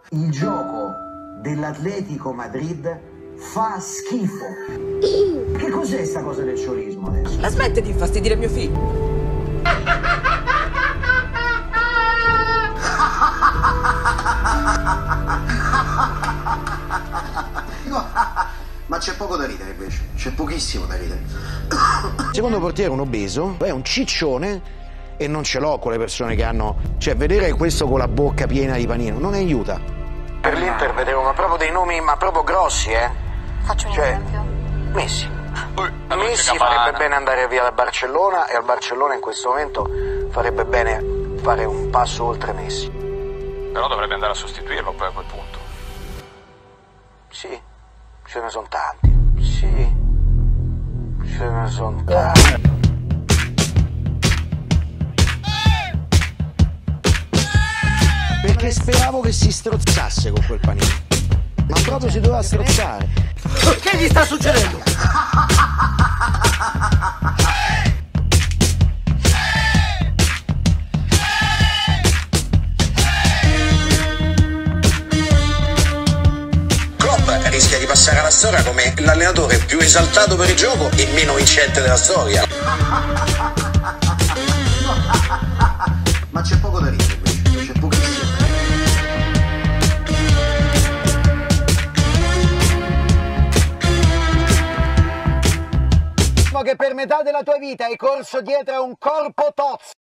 Il gioco dell'Atletico Madrid fa schifo. Che cos'è sta cosa del sciolismo adesso? La smette di infastidire mio figlio. Ma c'è poco da ridere invece, c'è pochissimo da ridere. Secondo portiere un obeso è un ciccione e non ce l'ho con le persone che hanno... Cioè, vedere questo con la bocca piena di panino non aiuta. Per l'Inter vedremo ma proprio dei nomi ma proprio grossi, Faccio un esempio. Messi. Messi farebbe bene andare via da Barcellona e al Barcellona in questo momento farebbe bene fare un passo oltre Messi. Però dovrebbe andare a sostituirlo poi a quel punto. Sì, ce ne sono tanti. Sì, ce ne sono tanti. Perché speravo che si strozzasse con quel panino. Ma proprio si doveva strozzare. Che gli sta succedendo? Rischia di passare alla storia come l'allenatore più esaltato per il gioco e meno vincente della storia. Ma c'è poco da ridere invece, c'è pochissimo. Che per metà della tua vita hai corso dietro a un corpo tozzo.